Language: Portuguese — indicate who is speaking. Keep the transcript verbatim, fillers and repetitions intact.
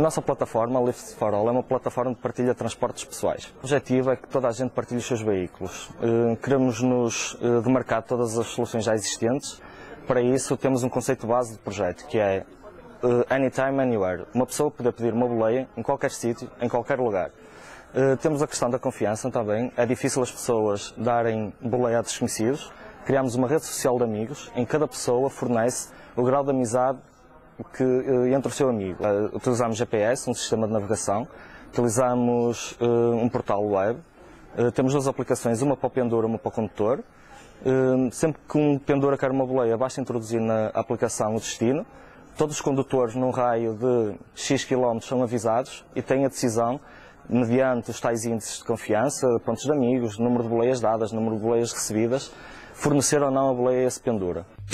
Speaker 1: nossa plataforma, a Lift for All, é uma plataforma de partilha de transportes pessoais. O objetivo é que toda a gente partilhe os seus veículos. Queremos nos demarcar todas as soluções já existentes. Para isso temos um conceito base de projeto, que é Anytime, Anywhere. Uma pessoa poder pedir uma boleia em qualquer sítio, em qualquer lugar. Temos a questão da confiança também. É difícil as pessoas darem boleia a desconhecidos. Criamos uma rede social de amigos, em que cada pessoa fornece o grau de amizade que, entre o seu amigo. Uh, utilizamos G P S, um sistema de navegação, utilizamos uh, um portal web, uh, temos duas aplicações, uma para o pendura e uma para o condutor. Uh, sempre que um pendura quer uma boleia, basta introduzir na aplicação o destino. Todos os condutores num raio de X quilómetros são avisados e têm a decisão, mediante os tais índices de confiança, pontos de amigos, número de boleias dadas, número de boleias recebidas, fornecer ou não a boleia a esse pendura.